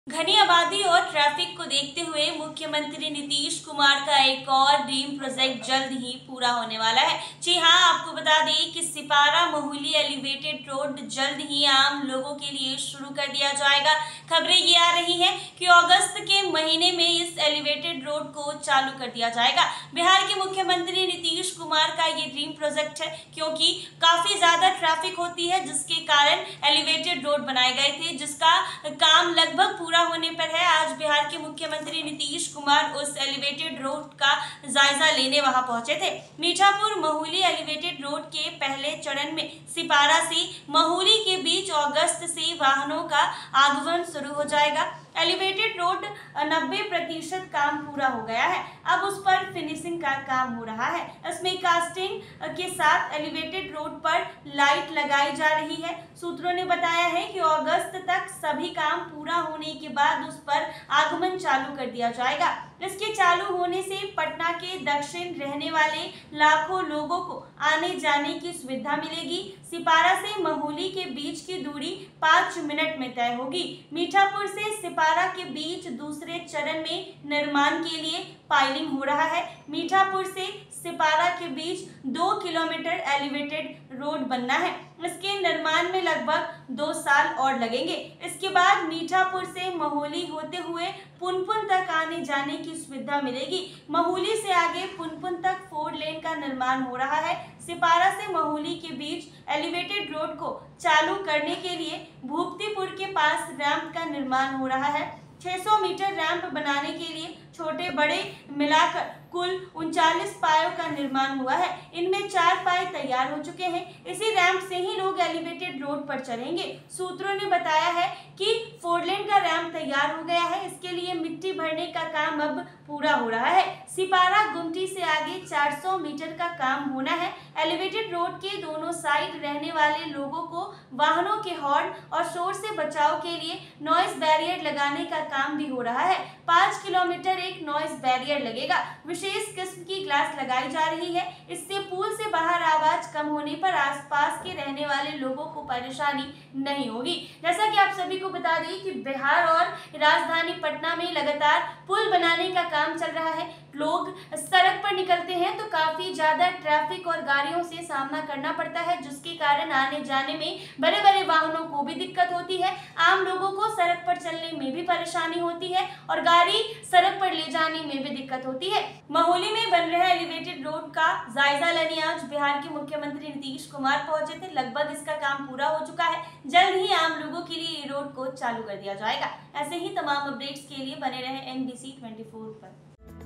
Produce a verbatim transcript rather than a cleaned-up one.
घनी आबादी और ट्रैफिक को देखते हुए मुख्यमंत्री नीतीश कुमार का एक और ड्रीम प्रोजेक्ट जल्द ही पूरा होने वाला है। जी हां, आपको बता दें कि सिपारा मोहली एलिवेटेड रोड जल्द ही आम लोगों के लिए शुरू कर दिया जाएगा। खबरें ये आ रही हैं कि अगस्त के महीने में इस एलिवेटेड रोड को चालू कर दिया जाएगा। बिहार के मुख्यमंत्री नीतीश कुमार का ये ड्रीम प्रोजेक्ट है, क्योंकि काफी ज्यादा ट्रैफिक होती है, जिसके कारण एलिवेटेड रोड बनाए गए थे, जिसका काम लगभग पूरा होने पर है। आज बिहार के मुख्यमंत्री नीतीश कुमार उस एलिवेटेड रोड का जायजा लेने वहां पहुंचे थे। मीठापुर महुली एलिवेटेड रोड के पहले चरण में सिपारा से महुली के बीच अगस्त से वाहनों का आगमन शुरू हो जाएगा। एलिवेटेड रोड नब्बे प्रतिशत काम पूरा हो गया है, अब उस पर फिनिशिंग का काम हो रहा है। इसमें कास्टिंग के साथ एलिवेटेड रोड पर लाइट लगाई जा रही है। सूत्रों ने बताया है कि अगस्त तक सभी काम पूरा होने के बाद उस पर आगमन चालू कर दिया जाएगा। इसके चालू होने से पटना के दक्षिण रहने वाले लाखों लोगों को आने जाने की सुविधा मिलेगी। सिपारा से महुली के बीच की दूरी पाँच मिनट में तय होगी। मीठापुर से सिपारा के बीच दूसरे चरण में निर्माण के लिए पाइलिंग हो रहा है। मीठापुर से सिपारा के बीच दो किलोमीटर एलिवेटेड रोड बनना है। इसके निर्माण में लगभग दो साल और लगेंगे। इसके बाद मीठापुर से महुली होते हुए पुनपुन तक आने जाने की सुविधा मिलेगी। महुली से आगे पुनपुन तक फोर लेन का निर्माण हो रहा है। सिपारा से महुली के बीच एलिवेटेड रोड को चालू करने के लिए भूपतीपुर के पास रैंप का निर्माण हो रहा है। छह सौ मीटर रैंप बनाने के लिए छोटे बड़े मिलाकर कुल उनचालीस पायों का निर्माण हुआ है। इनमें चार पाए तैयार हो चुके हैं। इसी रैंप से ही लोग एलिवेटेड रोड पर चढ़ेंगे। सूत्रों ने बताया है कि फोर लेन का रैंप तैयार हो गया है। इसके लिए मिट्टी भरने का काम अब पूरा हो रहा है। सिपारा गुमटी से आगे चार सौ मीटर का काम होना है। एलिवेटेड रोड के दोनों साइड रहने वाले लोगों को वाहनों के हॉर्न और शोर से बचाव के लिए नॉइस बैरियर लगाने का काम भी हो रहा है। पाँच किलोमीटर एक नॉइस बैरियर लगेगा। विशेष किस्म की ग्लास लगाई जा रही है। इससे पुल से बाहर आवाज कम होने पर आसपास के रहने वाले लोगों को परेशानी नहीं होगी। जैसा कि आप सभी को बता दें कि बिहार और राजधानी पटना में लगातार पुल बनाने का काम चल रहा है। लोग सड़क पर निकलते हैं तो काफी ज्यादा ट्रैफिक और गाड़ियों से सामना करना पड़ता है, जिसके कारण आने जाने में बड़े बड़े वाहनों को भी दिक्कत होती है। आम लोगों को सड़क पर चलने में भी परेशानी होती है और गाड़ी सड़क पर ले जाने में भी दिक्कत होती है। महुली में बन रहे एलिवेटेड रोड का जायजा लेने आज बिहार के मुख्यमंत्री नीतीश कुमार पहुंचे थे। लगभग इसका काम पूरा हो चुका है। जल्द ही आम लोगों के लिए ये रोड को चालू कर दिया जाएगा। ऐसे ही तमाम अपडेट्स के लिए बने रहे N B C twenty four पर।